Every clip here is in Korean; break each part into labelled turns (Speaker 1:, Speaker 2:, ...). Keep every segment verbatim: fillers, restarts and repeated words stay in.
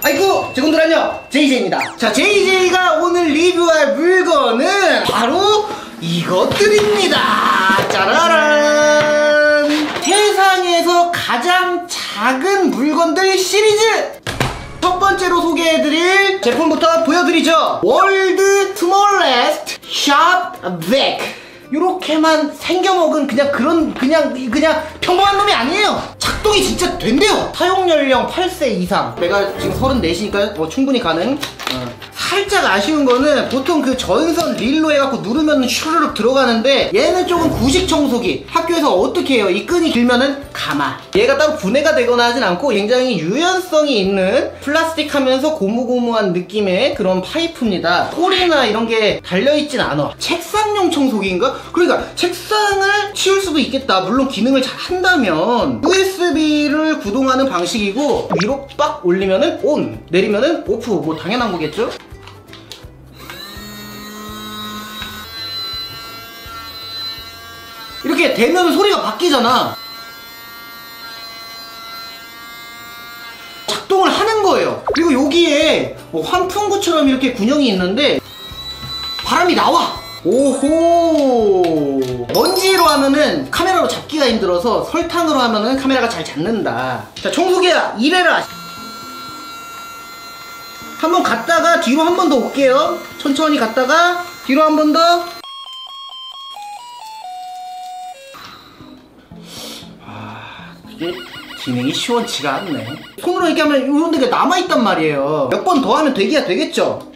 Speaker 1: 아이고 제군들 안녕, 제이제이입니다. 자, 제이제이가 오늘 리뷰할 물건은 바로 이것들입니다. 짜라란, 세상에서 가장 작은 물건들 시리즈. 첫 번째로 소개해드릴 제품부터 보여드리죠. 월드 스몰레스트 샵 백. 요렇게만 생겨먹은 그냥 그런 그냥 그냥 평범한 놈이 아니에요. 작동이 진짜 된대요. 사용 연령 팔 세 이상. 내가 지금 서른넷이니까 뭐 충분히 가능. 어. 살짝 아쉬운 거는 보통 그 전선 릴로 해갖고 누르면 슈르륵 들어가는데 얘는 조금 구식 청소기. 학교에서 어떻게 해요? 이 끈이 길면은 가마. 얘가 따로 분해가 되거나 하진 않고 굉장히 유연성이 있는 플라스틱 하면서 고무고무한 느낌의 그런 파이프입니다. 홀이나 이런 게 달려있진 않아. 책상용 청소기인가? 그러니까 책상을 치울 수도 있겠다. 물론 기능을 잘 한다면. 유에스비를 구동하는 방식이고 위로 빡 올리면은 온, 내리면은 오프. 뭐 당연한 거겠죠? 이렇게 되면 소리가 바뀌잖아. 작동을 하는 거예요. 그리고 여기에 뭐 환풍구처럼 이렇게 군형이 있는데 바람이 나와. 오호. 먼지로 하면은 카메라로 잡기가 힘들어서 설탕으로 하면은 카메라가 잘 잡는다. 자, 청소기야 이래라. 한번 갔다가 뒤로 한 번 더 올게요. 천천히 갔다가 뒤로 한 번 더. 이게 기능이 시원치가 않네. 손으로 얘기하면 이런 데가 남아있단 말이에요. 몇 번 더 하면 되기야 되겠죠?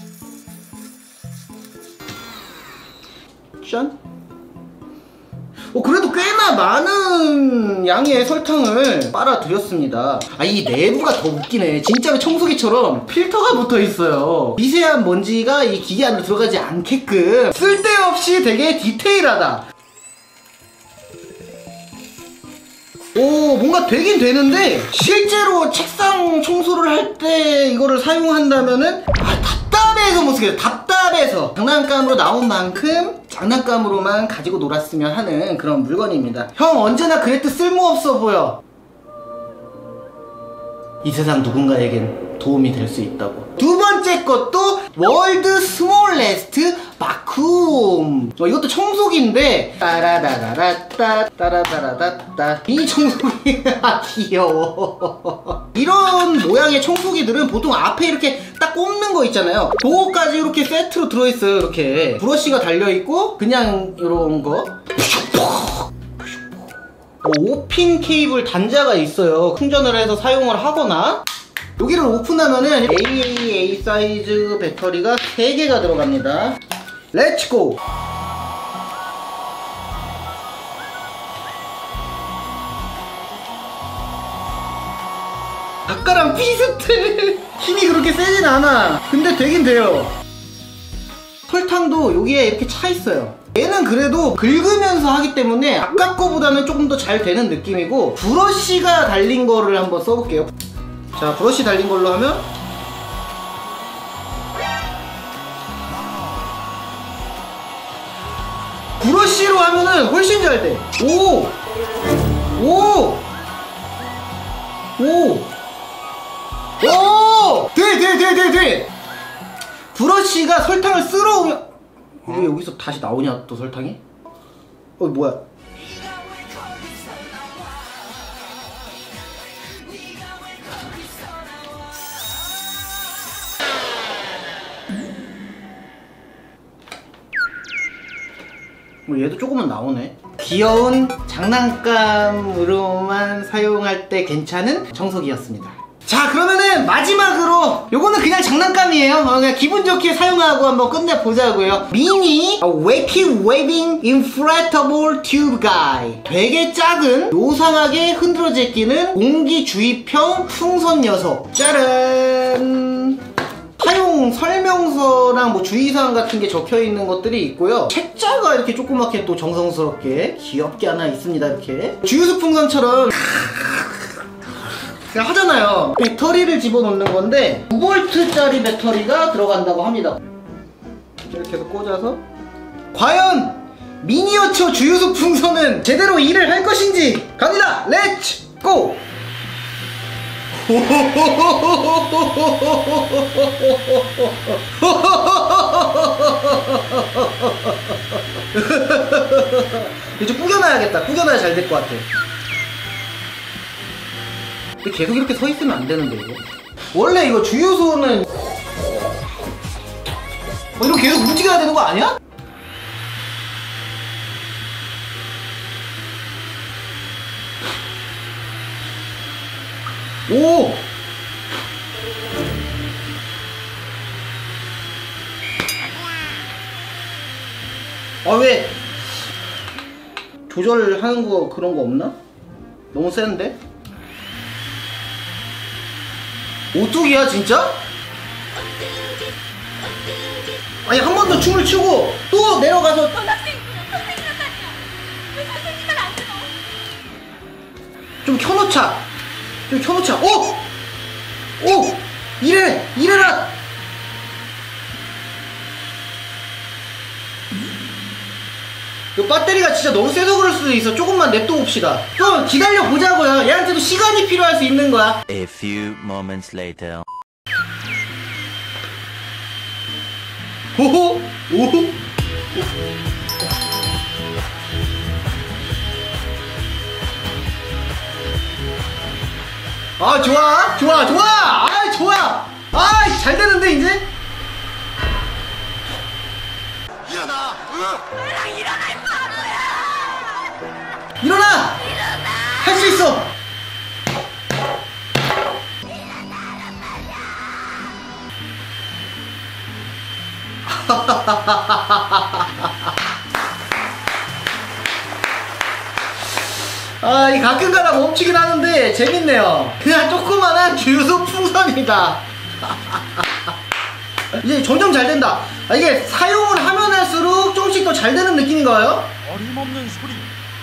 Speaker 1: 짠. 어, 그래도 꽤나 많은 양의 설탕을 빨아들였습니다. 아, 이 내부가 더 웃기네. 진짜로 청소기처럼 필터가 붙어있어요. 미세한 먼지가 이 기계 안으로 들어가지 않게끔 쓸데없이 되게 디테일하다. 오, 뭔가 되긴 되는데 실제로 책상 청소를 할 때 이거를 사용한다면은 아, 답답해서 못 쓰겠어요. 답답해서. 장난감으로 나온 만큼 장난감으로만 가지고 놀았으면 하는 그런 물건입니다. 형 언제나 그랬듯 쓸모없어 보여. 이 세상 누군가에겐 도움이 될 수 있다고. 두 번째 것도 월드 스몰레스트 바쿰. 어, 이것도 청소기인데 따라다라따 따라다라따. 이 청소기가 귀여워. 이런 모양의 청소기들은 보통 앞에 이렇게 딱 꼽는 거 있잖아요. 그거까지 이렇게 세트로 들어있어요. 이렇게 브러쉬가 달려있고 그냥 이런 거. 오 핀 케이블 단자가 있어요. 충전을 해서 사용을 하거나. 여기를 오픈하면은 에이에이에이 사이즈 배터리가 세 개가 들어갑니다. 렛츠고! 아까랑 비슷해. 힘이 그렇게 세진 않아. 근데 되긴 돼요. 설탕도 여기에 이렇게 차 있어요. 얘는 그래도 긁으면서 하기 때문에 아까 거보다는 조금 더 잘 되는 느낌이고, 브러쉬가 달린 거를 한번 써볼게요. 자, 브러쉬 달린 걸로 하면 브러쉬로 하면은 훨씬 잘 돼. 오! 오! 오! 오! 돼! 돼! 돼! 돼! 돼! 브러쉬가 설탕을 쓸어오면 왜 여기서 다시 나오냐 또 설탕이? 어 뭐야? 뭐 얘도 조금은 나오네. 귀여운 장난감으로만 사용할 때 괜찮은 청소기였습니다. 자, 그러면은 마지막으로 요거는 그냥 장난감이에요. 어, 그냥 기분 좋게 사용하고 한번 끝내보자고요. 미니 Wacky Waving Inflatable Tube Guy. 되게 작은 요상하게 흔들어 제끼는 공기 주입형 풍선 녀석. 짜란. 사용 설명서랑 뭐 주의사항 같은 게 적혀 있는 것들이 있고요. 책자가 이렇게 조그맣게 또 정성스럽게 귀엽게 하나 있습니다. 이렇게 주유소 풍선처럼 그냥 하잖아요. 배터리를 집어넣는 건데 구 볼트짜리 배터리가 들어간다고 합니다. 이렇게 해서 꽂아서 과연 미니어처 주유소 풍선은 제대로 일을 할 것인지 갑니다. 렛츠 고! 이제 구겨놔야겠다. 구겨놔야 잘 될 것 같아. 근데 계속 이렇게 서 있으면 안 되는데 이거. 원래 이거 주유소는 뭐 이렇게 계속 움직여야 되는 거 아니야? 오! 아, 왜 조절하는 거 그런 거 없나? 너무 센데? 오뚜기야 진짜? 아니 한 번 더 춤을 추고 또 내려가서 좀 켜놓자. 좀 켜놓자. 오! 오! 이래! 이래라! 이 배터리가 진짜 너무 세서 그럴 수도 있어. 조금만 냅둬 봅시다. 좀 기다려 보자고요. 얘한테도 시간이 필요할 수 있는 거야.
Speaker 2: A few moments later.
Speaker 1: 오호! 오호! 아 좋아! 좋아! 좋아! 아 좋아! 아 잘 되는데 이제?
Speaker 2: 일어나!
Speaker 3: 나랑 일어날 바보야!
Speaker 1: 일어나! 할 수 있어! 아, 이 가끔가다 멈추긴 하는데 재밌네요. 그냥 조그만한 주유소 풍선이다. 이제 점점 잘 된다. 아, 이게 사용을 하면 할수록 조금씩 더 잘 되는 느낌인가요?
Speaker 2: 어림없는 소리.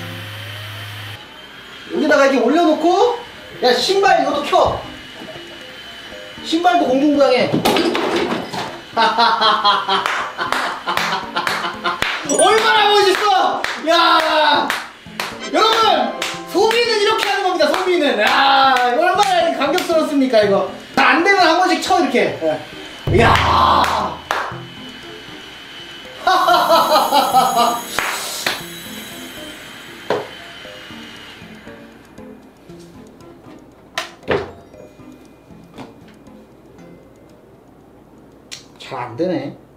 Speaker 1: 여기다가 이렇게 올려놓고, 야 신발 이것도 켜. 신발도 공중부양해. 얼마나 멋있어! 야, 여러분 소비는 이렇게 하는 겁니다. 소비는 야, 얼마나 감격스럽습니까 이거. 안 되면 한 번씩 쳐 이렇게. 이야. 잘 안 되네.